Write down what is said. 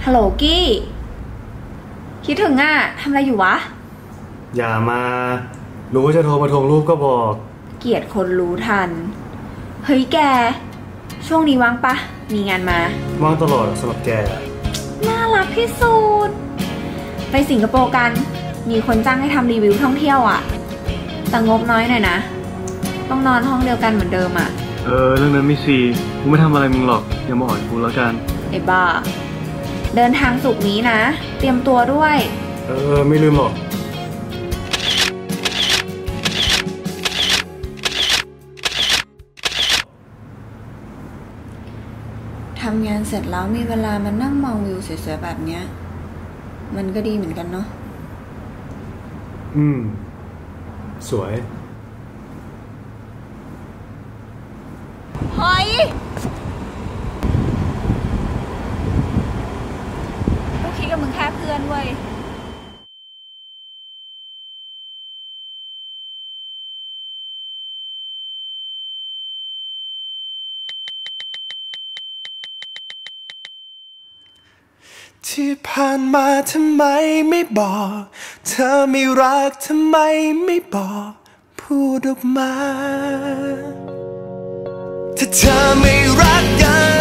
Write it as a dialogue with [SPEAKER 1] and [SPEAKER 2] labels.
[SPEAKER 1] ฮัลโหลกี้คิดถึงอ่ะทำอะไรอยู่วะ
[SPEAKER 2] อย่ามารู้จะโทรมาทวงรูปก็บอก
[SPEAKER 1] เกลียดคนรู้ทันเฮ้ยแกช่วงนี้ว่างปะมีงานมา
[SPEAKER 2] ว่างตลอดสำหรับแก
[SPEAKER 1] น่ารักที่สุดไปสิงคโปร์กันมีคนจ้างให้ทำรีวิวท่องเที่ยวอ่ะแต่งบน้อยหน่อยนะต้องนอนห้องเดียวกันเหมือนเดิมอ่ะ
[SPEAKER 2] เรื่องนั้นไม่สิกูไม่ทำอะไรมึงหรอกอย่ามาอ่อยกูแล้วกัน
[SPEAKER 1] ไอ้บ้าเดินทางศุกร์นี้นะเตรียมตัวด้วย
[SPEAKER 2] ไม่ลืมหรอก
[SPEAKER 1] ทำงานเสร็จแล้วมีเวลามานั่งมองวิวสวยๆแบบเนี้ยมันก็ดีเหมือนกันเนาะ
[SPEAKER 2] สวย
[SPEAKER 1] เฮ้ยก็คิดกับมึงแค่เพื่อนเว้ย
[SPEAKER 3] ที่ผ่านมาทำไมไม่บอกเธอไม่รักทำไมไม่บอกพูดออกมาถ้าเธอไม่รักกัน